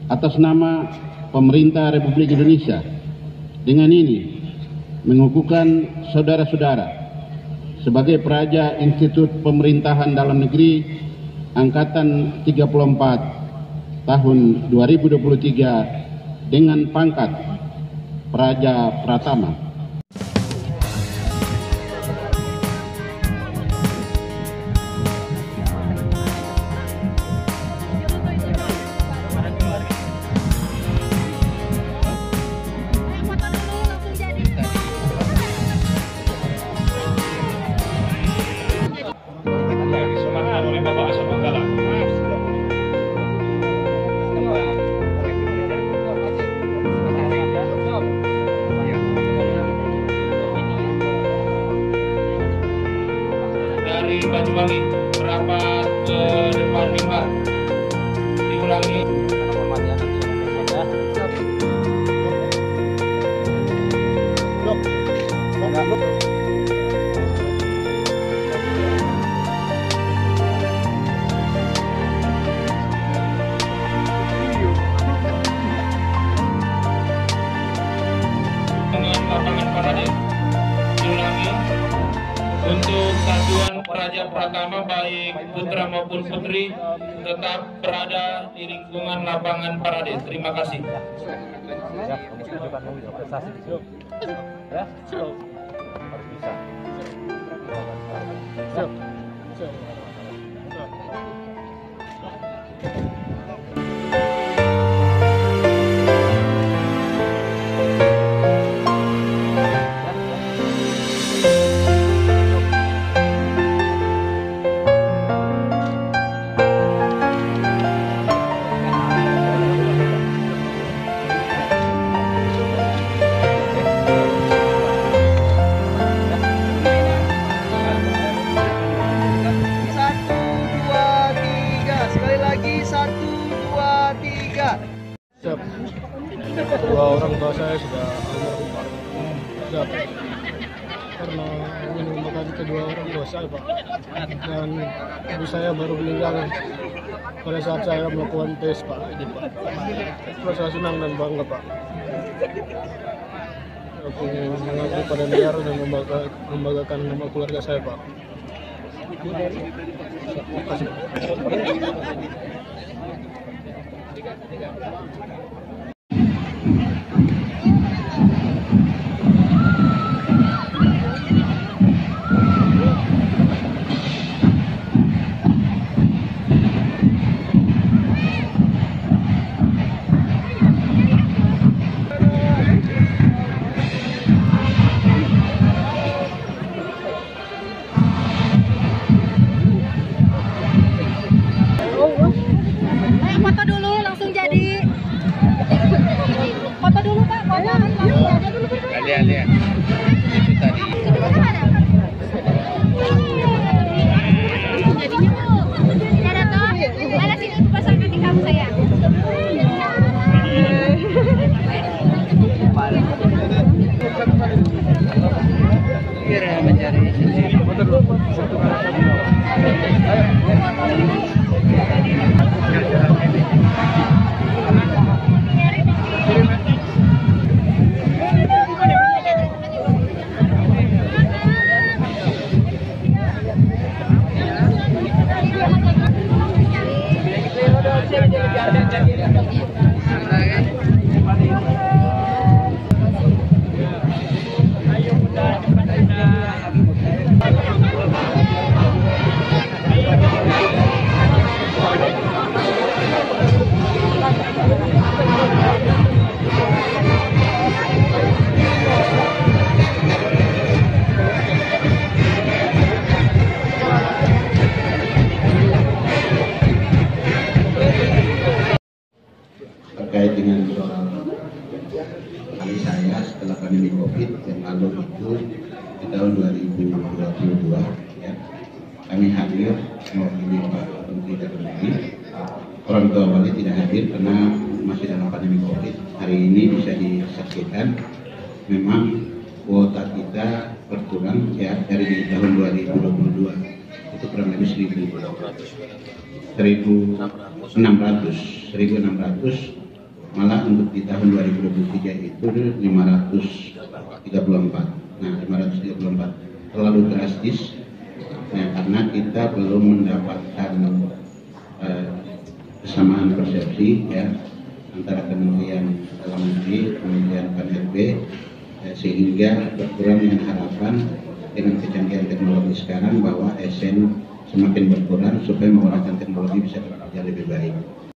atas nama pemerintah Republik Indonesia dengan ini mengukuhkan saudara-saudara sebagai Praja Institut Pemerintahan Dalam Negeri Angkatan 34 tahun 2023 dengan pangkat Praja Pratama. Dari Banyuwangi merapat ke depan 5 diulangi. Dengan lapangan parade diulangi. Untuk satuan Praja Pratama baik putra maupun putri tetap berada di lingkungan lapangan parade. Terima kasih. Siap. Dua orang tua saya sudah almarhum Pak. Siap. Karena ingin memakan kedua orang tua saya Pak. Dan ibu saya baru meninggal pada saat saya melakukan tes Pak. Ini Pak. Merasa senang dan bangga Pak. Aku mengabdi pada negara dan membanggakan nama keluarga saya Pak. Terima kasih. Foto dulu langsung jadi. Foto dulu Pak, foto langsung aja dulu. Ada. Itu tadi. Jadinya Bu. Ada toh? Mana sini aku pasang kaki kamu sayang. Kira mencari terkait dengan soal kami saya setelah pandemi COVID yang lalu itu di tahun 2022 ya, kami hadir mewakili Pak Menteri Dalam Negeri. Orang tua Wali tidak hadir karena masih dalam pandemi COVID. Hari ini bisa disaksikan memang kuota kita berkurang ya dari di tahun 2022 itu kurang lebih 1.600 malah untuk di tahun 2023 itu 534. Nah, 534 terlalu drastis. Nah, karena kita belum mendapatkan kesamaan persepsi ya antara Kementerian Dalam Negeri, Kementerian PAN-RB, sehingga berkurang yang harapan dengan kecanggihan teknologi sekarang bahwa ASN semakin berkurang supaya menggunakan teknologi bisa bekerja lebih baik.